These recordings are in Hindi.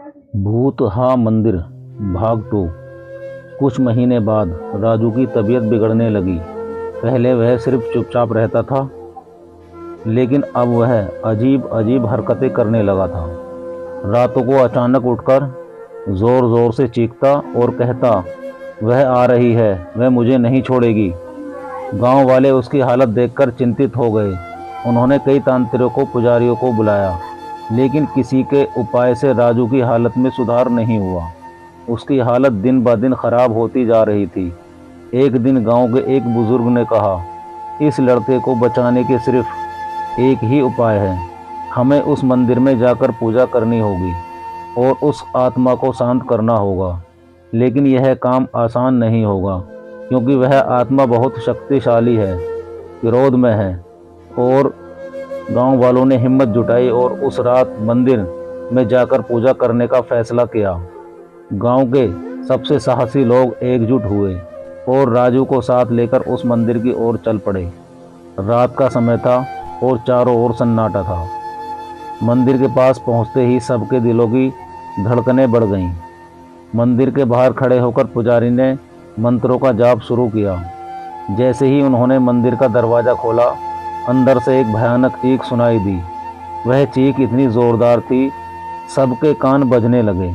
भूतहा मंदिर भाग 2। कुछ महीने बाद राजू की तबीयत बिगड़ने लगी। पहले वह सिर्फ चुपचाप रहता था, लेकिन अब वह अजीब अजीब हरकतें करने लगा था। रातों को अचानक उठकर ज़ोर ज़ोर से चीखता और कहता, वह आ रही है, वह मुझे नहीं छोड़ेगी। गांव वाले उसकी हालत देखकर चिंतित हो गए। उन्होंने कई तांत्रिकों पुजारियों को बुलाया, लेकिन किसी के उपाय से राजू की हालत में सुधार नहीं हुआ। उसकी हालत दिन ब दिन खराब होती जा रही थी। एक दिन गांव के एक बुजुर्ग ने कहा, इस लड़के को बचाने के सिर्फ एक ही उपाय है। हमें उस मंदिर में जाकर पूजा करनी होगी और उस आत्मा को शांत करना होगा। लेकिन यह काम आसान नहीं होगा, क्योंकि वह आत्मा बहुत शक्तिशाली है, क्रोध में है। और गांव वालों ने हिम्मत जुटाई और उस रात मंदिर में जाकर पूजा करने का फैसला किया। गांव के सबसे साहसी लोग एकजुट हुए और राजू को साथ लेकर उस मंदिर की ओर चल पड़े। रात का समय था और चारों ओर सन्नाटा था। मंदिर के पास पहुंचते ही सबके दिलों की धड़कनें बढ़ गईं। मंदिर के बाहर खड़े होकर पुजारी ने मंत्रों का जाप शुरू किया। जैसे ही उन्होंने मंदिर का दरवाज़ा खोला, अंदर से एक भयानक चीख सुनाई दी। वह चीख इतनी ज़ोरदार थी, सबके कान बजने लगे।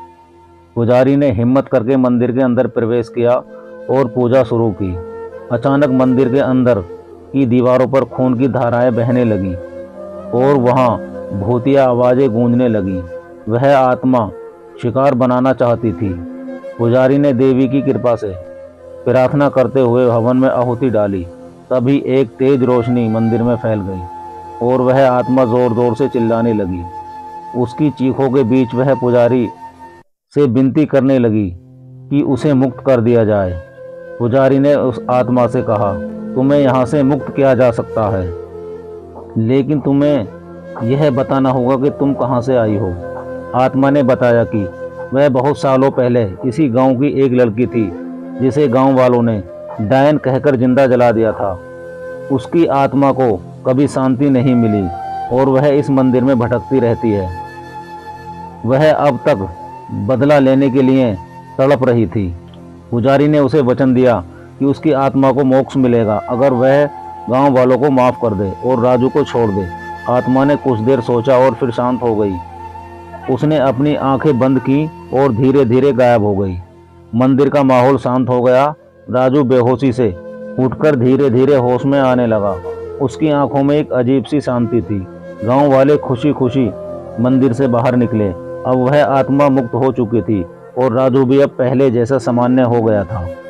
पुजारी ने हिम्मत करके मंदिर के अंदर प्रवेश किया और पूजा शुरू की। अचानक मंदिर के अंदर की दीवारों पर खून की धाराएं बहने लगीं और वहां भूतिया आवाज़ें गूंजने लगीं। वह आत्मा शिकार बनाना चाहती थी। पुजारी ने देवी की कृपा से प्रार्थना करते हुए हवन में आहुति डाली। तभी एक तेज रोशनी मंदिर में फैल गई और वह आत्मा जोर जोर से चिल्लाने लगी। उसकी चीखों के बीच वह पुजारी से विनती करने लगी कि उसे मुक्त कर दिया जाए। पुजारी ने उस आत्मा से कहा, तुम्हें यहाँ से मुक्त किया जा सकता है, लेकिन तुम्हें यह बताना होगा कि तुम कहाँ से आई हो। आत्मा ने बताया कि वह बहुत सालों पहले इसी गांव की एक लड़की थी, जिसे गांव वालों ने डायन कहकर जिंदा जला दिया था। उसकी आत्मा को कभी शांति नहीं मिली और वह इस मंदिर में भटकती रहती है। वह अब तक बदला लेने के लिए तड़प रही थी। पुजारी ने उसे वचन दिया कि उसकी आत्मा को मोक्ष मिलेगा अगर वह गांव वालों को माफ़ कर दे और राजू को छोड़ दे। आत्मा ने कुछ देर सोचा और फिर शांत हो गई। उसने अपनी आंखें बंद की और धीरे धीरे गायब हो गई। मंदिर का माहौल शांत हो गया। राजू बेहोशी से उठकर धीरे धीरे होश में आने लगा। उसकी आंखों में एक अजीब सी शांति थी। गांव वाले खुशी खुशी मंदिर से बाहर निकले। अब वह आत्मा मुक्त हो चुकी थी और राजू भी अब पहले जैसा सामान्य हो गया था।